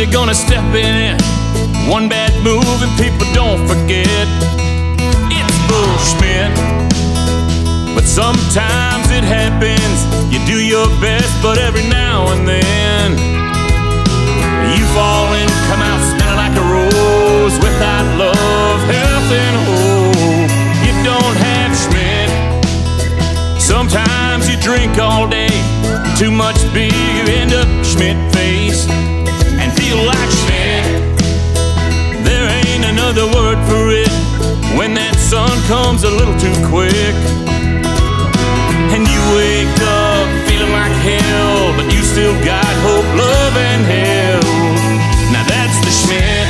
you're gonna step in it. One bad move and people don't forget. It's Joe Schmidt. But sometimes it happens. You do your best, but every now and then you fall and come out smelling like a rose, without love, health, and hope. You don't have Schmidt. Sometimes you drink all day, too much beer, you end up Schmidt-faced and feel like Schmidt. There ain't another word for it when that sun comes a little too quick and you wake up feeling like hell, but you still got hope, love, and health. Now that's the Schmidt.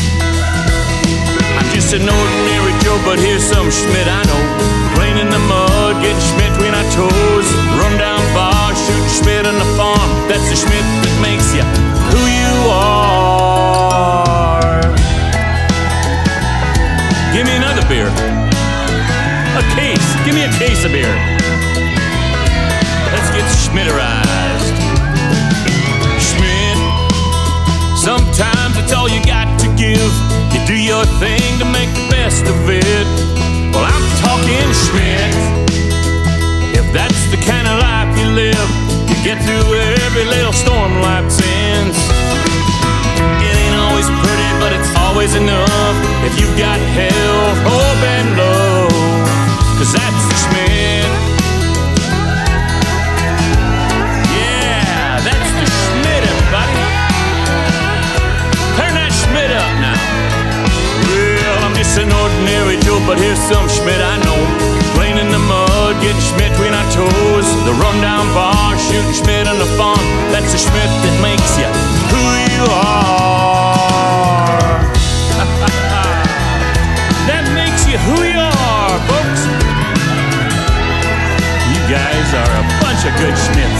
I'm just an ordinary Joe, but here's some Schmidt I know. Playing in the mud, getting Schmidt between our toes, run down bars, shooting Schmidt on the farm. That's the Schmidt that makes you who you are. Give me another beer. A case. Give me a case of beer. Let's get Schmitterized. Schmidt. Sometimes it's all you got to give. You do your thing to make the best of it. Well, I'm talking Schmidt. If that's the kind of life you live, you get through every little storm life sends. It ain't always pretty, but it's always enough if you've got health, hope, and love. 'Cause that's the Schmidt. Yeah, that's the Schmidt, everybody. Turn that Schmidt up now. Well, I'm just an ordinary Joe, but here's some Schmidt I know. Playing in the mud, getting Schmidt between our toes, the rundown bar, shooting Schmidt on the farm. That's the Schmidt that makes you who you are. That makes you who you are, folks. You guys are a bunch of good Schmidts.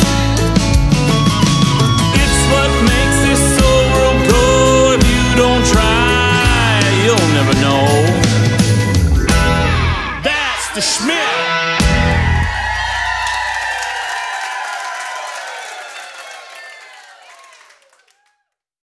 It's what makes this whole world go. If you don't try, you'll never know. That's the Schmidt.